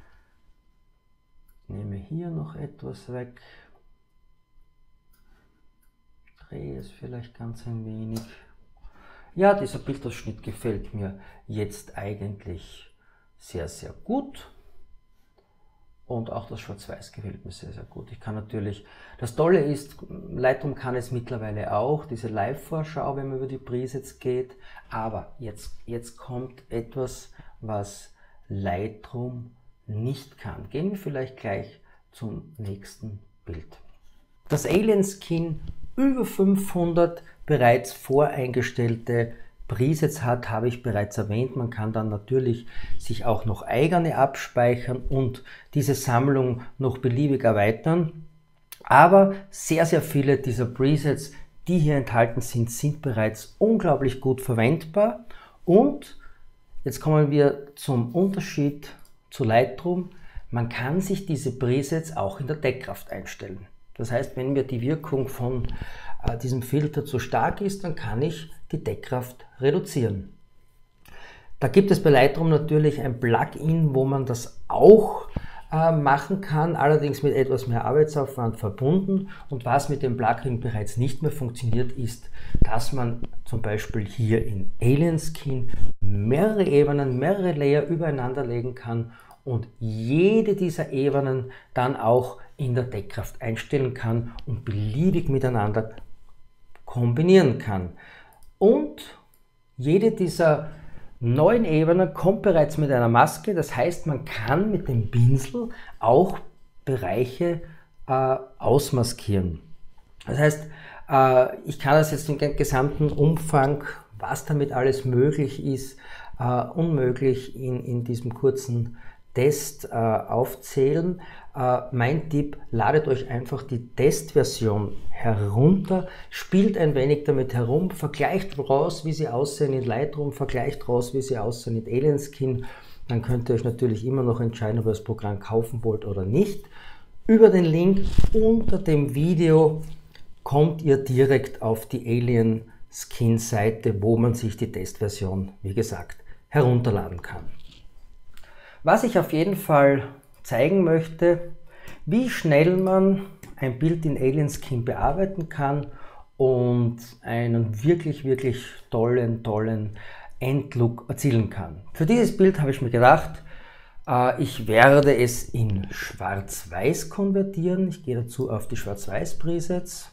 Nehme hier noch etwas weg. Drehe es vielleicht ganz ein wenig. Ja, dieser Bildausschnitt gefällt mir jetzt eigentlich sehr, sehr gut. Und auch das Schwarz-Weiß gefällt mir sehr, sehr gut. Ich kann natürlich, das Tolle ist, Lightroom kann es mittlerweile auch, diese Live-Vorschau, wenn man über die Presets geht. Aber jetzt kommt etwas, was Lightroom nicht kann. Gehen wir vielleicht gleich zum nächsten Bild. Das Alien Skin über 500 bereits voreingestellte Presets hat, habe ich bereits erwähnt. Man kann dann natürlich sich auch noch eigene abspeichern und diese Sammlung noch beliebig erweitern. Aber sehr, sehr viele dieser Presets, die hier enthalten sind, sind bereits unglaublich gut verwendbar. Und jetzt kommen wir zum Unterschied zu Lightroom. Man kann sich diese Presets auch in der Deckkraft einstellen. Das heißt, wenn mir die Wirkung von diesem Filter zu stark ist, dann kann ich die Deckkraft reduzieren. Da gibt es bei Lightroom natürlich ein Plugin, wo man das auch machen kann, allerdings mit etwas mehr Arbeitsaufwand verbunden. Und was mit dem Plugin bereits nicht mehr funktioniert, ist, dass man zum Beispiel hier in Alien Skin mehrere Ebenen, mehrere Layer übereinander legen kann und jede dieser Ebenen dann auch in der Deckkraft einstellen kann und beliebig miteinander kombinieren kann. Und jede dieser neuen Ebenen kommt bereits mit einer Maske, das heißt, man kann mit dem Pinsel auch Bereiche ausmaskieren. Das heißt, ich kann das jetzt im gesamten Umfang, was damit alles möglich ist, unmöglich in diesem kurzen Test aufzählen. Mein Tipp, ladet euch einfach die Testversion herunter, spielt ein wenig damit herum, vergleicht raus, wie sie aussehen in Lightroom, vergleicht raus, wie sie aussehen in Alien Skin. Dann könnt ihr euch natürlich immer noch entscheiden, ob ihr das Programm kaufen wollt oder nicht. Über den Link unter dem Video kommt ihr direkt auf die Alien Skin Seite, wo man sich die Testversion, wie gesagt, herunterladen kann. Was ich auf jeden Fall zeigen möchte, wie schnell man ein Bild in Alien Skin bearbeiten kann und einen wirklich, wirklich tollen Endlook erzielen kann. Für dieses Bild habe ich mir gedacht, ich werde es in Schwarz-Weiß konvertieren. Ich gehe dazu auf die Schwarz-Weiß-Presets,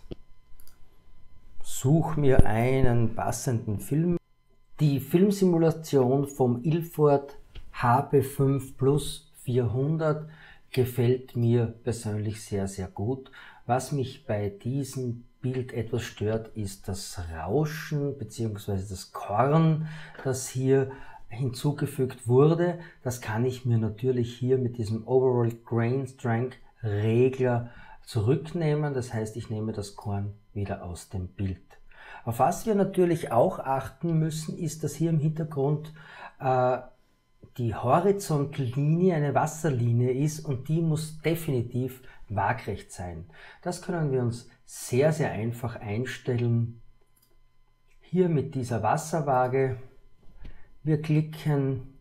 suche mir einen passenden Film. Die Filmsimulation vom Ilford HP5 Plus 400 gefällt mir persönlich sehr, sehr gut. Was mich bei diesem Bild etwas stört, ist das Rauschen bzw. das Korn, das hier hinzugefügt wurde. Das kann ich mir natürlich hier mit diesem Overall Grain Strength Regler zurücknehmen. Das heißt, ich nehme das Korn wieder aus dem Bild. Auf was wir natürlich auch achten müssen, ist, dass hier im Hintergrund die Horizontlinie eine Wasserlinie ist und die muss definitiv waagrecht sein. Das können wir uns sehr, sehr einfach einstellen. Hier mit dieser Wasserwaage. Wir klicken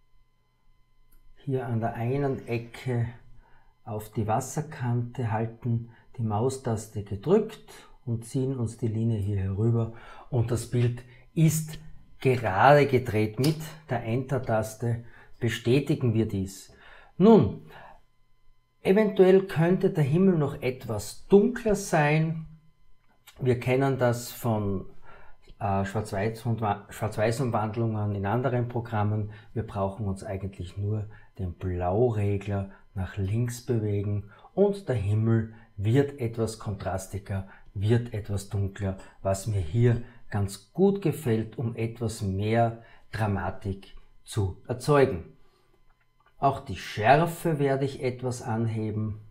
hier an der einen Ecke auf die Wasserkante, halten die Maustaste gedrückt und ziehen uns die Linie hier herüber und das Bild ist gerade gedreht. Mit der Enter-Taste bestätigen wir dies. Nun, eventuell könnte der Himmel noch etwas dunkler sein. Wir kennen das von Schwarz-Weiß-Umwandlungen in anderen Programmen. Wir brauchen uns eigentlich nur den Blauregler nach links bewegen und der Himmel wird etwas kontrastiger, wird etwas dunkler, was mir hier ganz gut gefällt, um etwas mehr Dramatik zu erzeugen. Auch die Schärfe werde ich etwas anheben.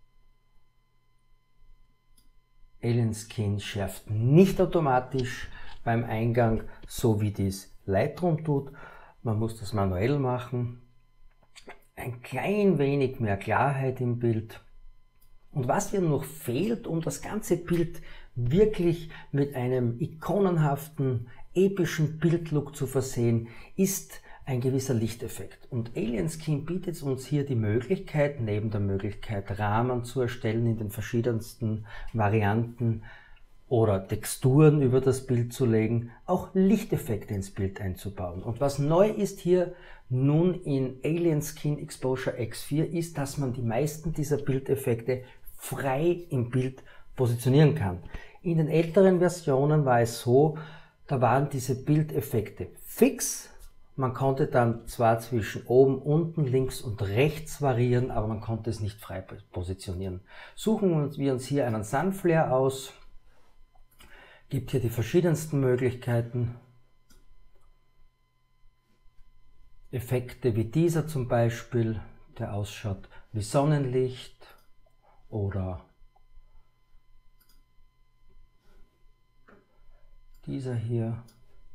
Alien Skin schärft nicht automatisch beim Eingang, so wie dies Lightroom tut. Man muss das manuell machen. Ein klein wenig mehr Klarheit im Bild. Und was mir noch fehlt, um das ganze Bild wirklich mit einem ikonenhaften, epischen Bildlook zu versehen, ist ein gewisser Lichteffekt. Und Alien Skin bietet uns hier die Möglichkeit, neben der Möglichkeit Rahmen zu erstellen in den verschiedensten Varianten oder Texturen über das Bild zu legen, auch Lichteffekte ins Bild einzubauen. Und was neu ist hier nun in Alien Skin Exposure X4 ist, dass man die meisten dieser Bildeffekte frei im Bild positionieren kann. In den älteren Versionen war es so, da waren diese Bildeffekte fix. Man konnte dann zwar zwischen oben, unten, links und rechts variieren, aber man konnte es nicht frei positionieren. Suchen wir uns hier einen Sunflare aus. Gibt hier die verschiedensten Möglichkeiten. Effekte wie dieser zum Beispiel, der ausschaut wie Sonnenlicht, oder dieser hier,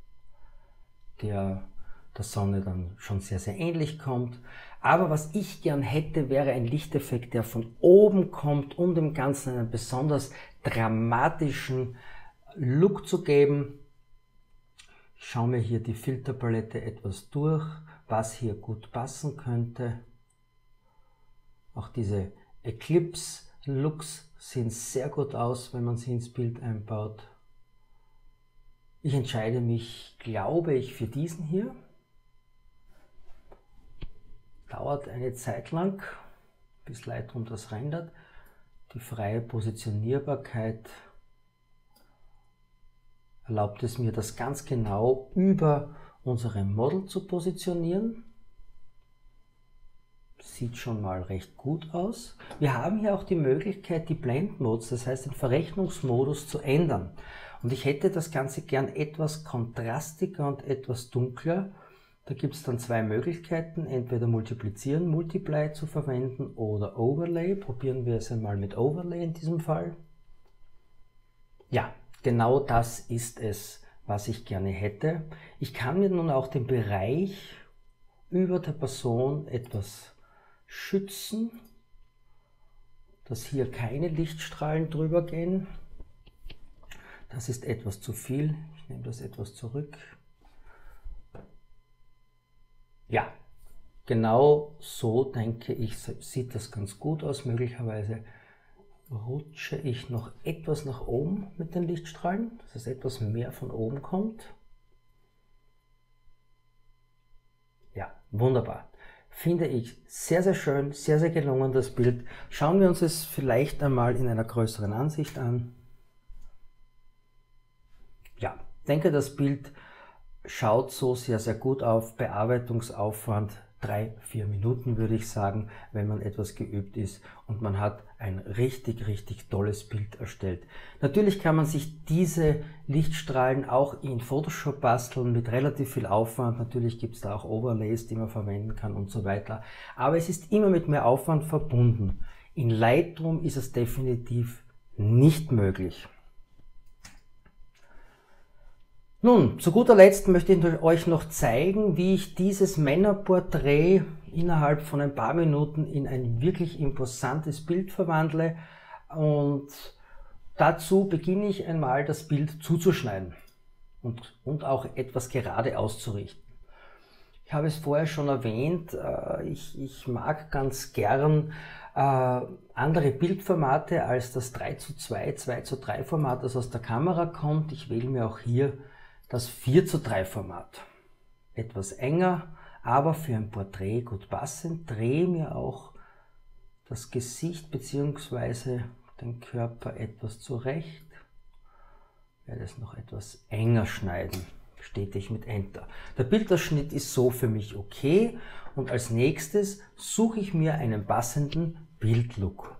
der der Sonne dann schon sehr, sehr ähnlich kommt. Aber was ich gern hätte, wäre ein Lichteffekt, der von oben kommt, um dem Ganzen einen besonders dramatischen Look zu geben. Ich schaue mir hier die Filterpalette etwas durch, was hier gut passen könnte. Auch diese Eclipse-Looks sehen sehr gut aus, wenn man sie ins Bild einbaut. Ich entscheide mich, glaube ich, für diesen hier. Dauert eine Zeit lang, bis Lightroom das rendert. Die freie Positionierbarkeit erlaubt es mir, das ganz genau über unserem Model zu positionieren. Sieht schon mal recht gut aus. Wir haben hier auch die Möglichkeit, die Blend Modes, das heißt den Verrechnungsmodus, zu ändern. Und ich hätte das Ganze gern etwas kontrastiger und etwas dunkler. Da gibt es dann zwei Möglichkeiten, entweder Multiplizieren, Multiply zu verwenden oder Overlay. Probieren wir es einmal mit Overlay in diesem Fall. Ja, genau das ist es, was ich gerne hätte. Ich kann mir nun auch den Bereich über der Person etwas schützen, dass hier keine Lichtstrahlen drüber gehen. Das ist etwas zu viel. Ich nehme das etwas zurück. Ja, genau so denke ich, sieht das ganz gut aus. Möglicherweise rutsche ich noch etwas nach oben mit den Lichtstrahlen, dass es etwas mehr von oben kommt. Ja, wunderbar. Finde ich sehr, sehr schön, sehr, sehr gelungen, das Bild. Schauen wir uns es vielleicht einmal in einer größeren Ansicht an. Ja, ich denke, das Bild schaut so sehr, sehr gut auf. Bearbeitungsaufwand 3-4 Minuten, würde ich sagen, wenn man etwas geübt ist und man hat ein richtig, richtig tolles Bild erstellt. Natürlich kann man sich diese Lichtstrahlen auch in Photoshop basteln mit relativ viel Aufwand. Natürlich gibt es da auch Overlays, die man verwenden kann und so weiter. Aber es ist immer mit mehr Aufwand verbunden. In Lightroom ist es definitiv nicht möglich. Nun, zu guter Letzt möchte ich euch noch zeigen, wie ich dieses Männerporträt innerhalb von ein paar Minuten in ein wirklich imposantes Bild verwandle. Und dazu beginne ich einmal, das Bild zuzuschneiden und auch etwas gerade auszurichten. Ich habe es vorher schon erwähnt, ich mag ganz gern andere Bildformate als das 3:2, 2:3 Format, das aus der Kamera kommt. Ich wähle mir auch hier das 4:3 Format. Etwas enger, aber für ein Porträt gut passend. Drehe mir auch das Gesicht bzw. den Körper etwas zurecht. Werde es noch etwas enger schneiden. Bestätige mit Enter. Der Bildausschnitt ist so für mich okay und als nächstes suche ich mir einen passenden Bildlook.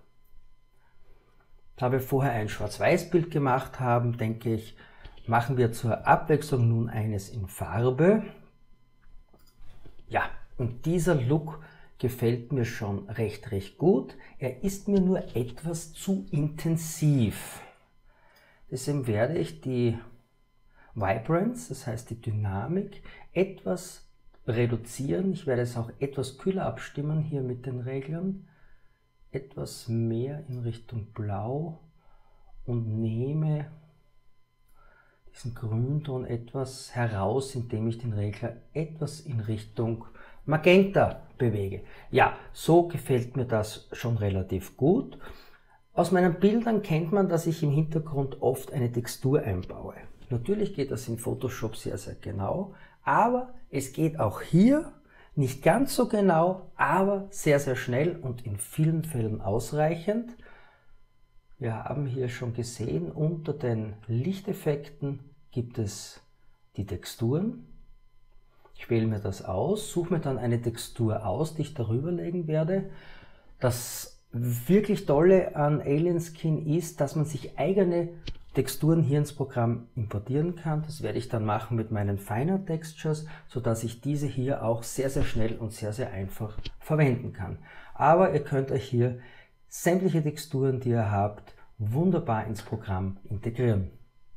Da wir vorher ein Schwarz-Weiß-Bild gemacht haben, denke ich, machen wir zur Abwechslung nun eines in Farbe. Ja, und dieser Look gefällt mir schon recht gut. Er ist mir nur etwas zu intensiv. Deswegen werde ich die Vibrance, das heißt die Dynamik, etwas reduzieren. Ich werde es auch etwas kühler abstimmen hier mit den Reglern. Etwas mehr in Richtung Blau und nehme diesen Grünton etwas heraus, indem ich den Regler etwas in Richtung Magenta bewege. Ja, so gefällt mir das schon relativ gut. Aus meinen Bildern kennt man, dass ich im Hintergrund oft eine Textur einbaue. Natürlich geht das in Photoshop sehr genau, aber es geht auch hier nicht ganz so genau, aber sehr schnell und in vielen Fällen ausreichend. Wir haben hier schon gesehen, unter den Lichteffekten gibt es die Texturen. Ich wähle mir das aus, suche mir dann eine Textur aus, die ich darüber legen werde. Das wirklich Tolle an Alien Skin ist, dass man sich eigene Texturen hier ins Programm importieren kann. Das werde ich dann machen mit meinen Finer Textures, sodass ich diese hier auch sehr schnell und sehr einfach verwenden kann. Aber ihr könnt euch hier sämtliche Texturen, die ihr habt, wunderbar ins Programm integrieren.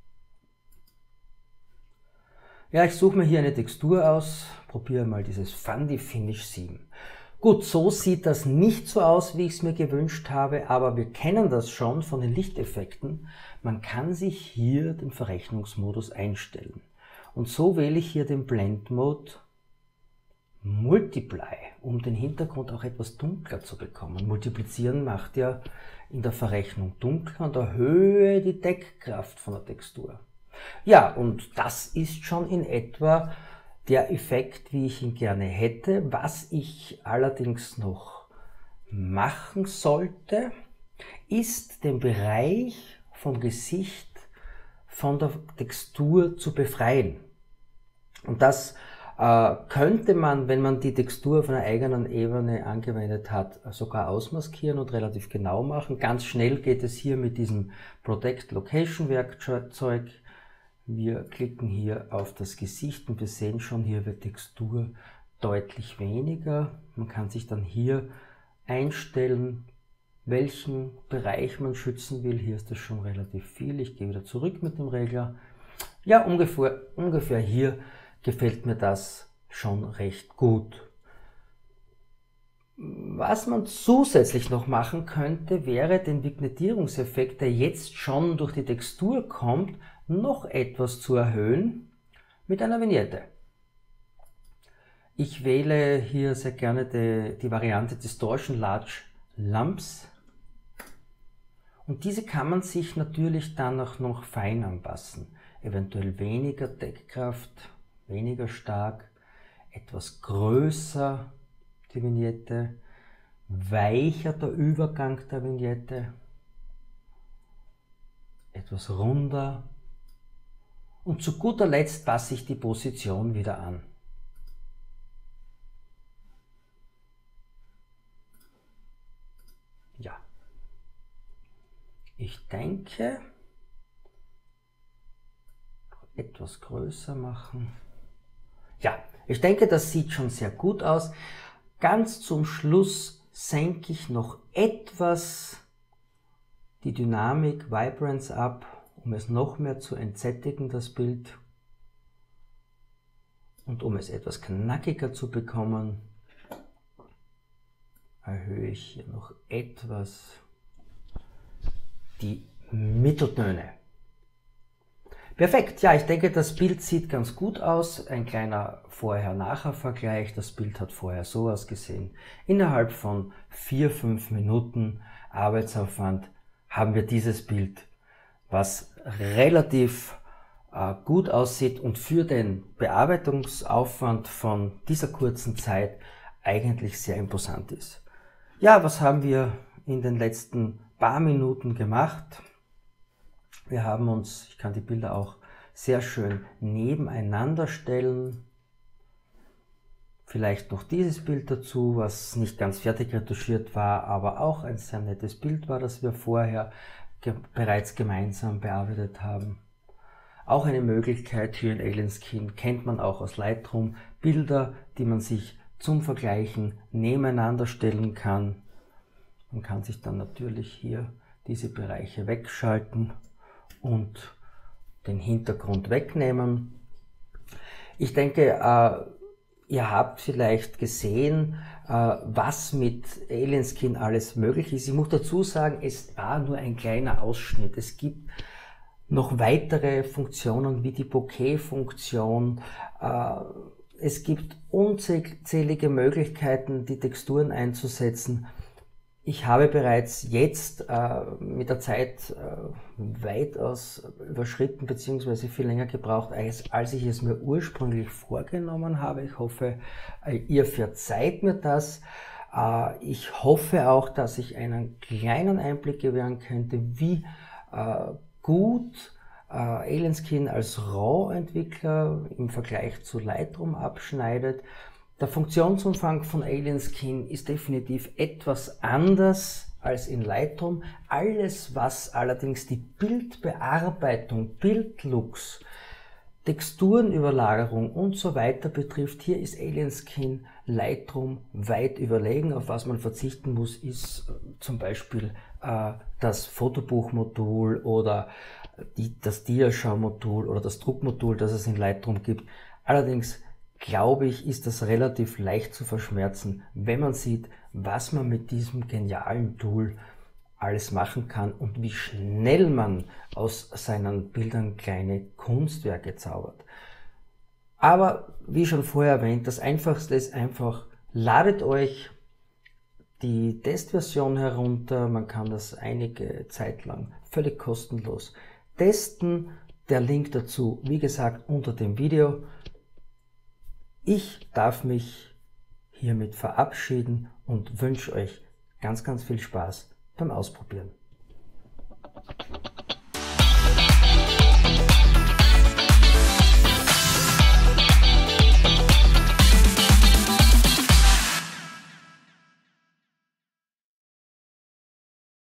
Ja, ich suche mir hier eine Textur aus, probiere mal dieses Fundy Finish 7. Gut, so sieht das nicht so aus, wie ich es mir gewünscht habe, aber wir kennen das schon von den Lichteffekten. Man kann sich hier den Verrechnungsmodus einstellen. Und so wähle ich hier den Blend Mode Multiply, um den Hintergrund auch etwas dunkler zu bekommen. Multiplizieren macht ja in der Verrechnung dunkler und erhöhe die Deckkraft von der Textur. Ja, und das ist schon in etwa der Effekt, wie ich ihn gerne hätte. Was ich allerdings noch machen sollte, ist den Bereich vom Gesicht von der Textur zu befreien. Und das könnte man, wenn man die Textur auf einer eigenen Ebene angewendet hat, sogar ausmaskieren und relativ genau machen. Ganz schnell geht es hier mit diesem Protect Location Werkzeug. Wir klicken hier auf das Gesicht und wir sehen schon, hier wird Textur deutlich weniger. Man kann sich dann hier einstellen, welchen Bereich man schützen will. Hier ist das schon relativ viel. Ich gehe wieder zurück mit dem Regler. Ja, ungefähr hier gefällt mir das schon recht gut. Was man zusätzlich noch machen könnte, wäre den Vignettierungseffekt, der jetzt schon durch die Textur kommt, noch etwas zu erhöhen mit einer Vignette. Ich wähle hier sehr gerne die Variante Distortion Large Lumps und diese kann man sich natürlich dann auch noch fein anpassen. Eventuell weniger Deckkraft, weniger stark, etwas größer die Vignette, weicher der Übergang der Vignette, etwas runder und zu guter Letzt passe ich die Position wieder an. Ja. Ich denke, etwas größer machen. Ja, ich denke, das sieht schon sehr gut aus. Ganz zum Schluss senke ich noch etwas die Dynamik, Vibrance ab, um es noch mehr zu entsättigen, das Bild. Und um es etwas knackiger zu bekommen, erhöhe ich hier noch etwas die Mitteltöne. Perfekt, ja, ich denke, das Bild sieht ganz gut aus. Ein kleiner Vorher-Nachher-Vergleich. Das Bild hat vorher so ausgesehen. Innerhalb von 4-5 Minuten Arbeitsaufwand haben wir dieses Bild, was relativ gut aussieht und für den Bearbeitungsaufwand von dieser kurzen Zeit eigentlich sehr imposant ist. Ja, was haben wir in den letzten paar Minuten gemacht? Wir haben uns, ich kann die Bilder auch sehr schön nebeneinander stellen. Vielleicht noch dieses Bild dazu, was nicht ganz fertig retuschiert war, aber auch ein sehr nettes Bild war, das wir vorher bereits gemeinsam bearbeitet haben. Auch eine Möglichkeit hier in Alien Skin kennt man auch aus Lightroom, Bilder, die man sich zum Vergleichen nebeneinander stellen kann. Man kann sich dann natürlich hier diese Bereiche wegschalten und den Hintergrund wegnehmen. Ich denke, ihr habt vielleicht gesehen, was mit Alien Skin alles möglich ist. Ich muss dazu sagen, es war nur ein kleiner Ausschnitt. Es gibt noch weitere Funktionen wie die Bokeh-Funktion. Es gibt unzählige Möglichkeiten, die Texturen einzusetzen. Ich habe bereits jetzt mit der Zeit weitaus überschritten bzw. viel länger gebraucht, als ich es mir ursprünglich vorgenommen habe. Ich hoffe, ihr verzeiht mir das. Ich hoffe auch, dass ich einen kleinen Einblick gewähren könnte, wie gut Alien Skin als RAW-Entwickler im Vergleich zu Lightroom abschneidet. Der Funktionsumfang von Alien Skin ist definitiv etwas anders als in Lightroom. Alles, was allerdings die Bildbearbeitung, Bildlooks, Texturenüberlagerung und so weiter betrifft, hier ist Alien Skin Lightroom weit überlegen. Auf was man verzichten muss, ist zum Beispiel das Fotobuchmodul oder das Diaschau-Modul oder das Druckmodul, das es in Lightroom gibt. Allerdings glaube ich, ist das relativ leicht zu verschmerzen, wenn man sieht, was man mit diesem genialen Tool alles machen kann und wie schnell man aus seinen Bildern kleine Kunstwerke zaubert. Aber wie schon vorher erwähnt, das Einfachste ist einfach, ladet euch die Testversion herunter, man kann das einige Zeit lang völlig kostenlos testen. Der Link dazu, wie gesagt, unter dem Video. Ich darf mich hiermit verabschieden und wünsche euch ganz viel Spaß beim Ausprobieren.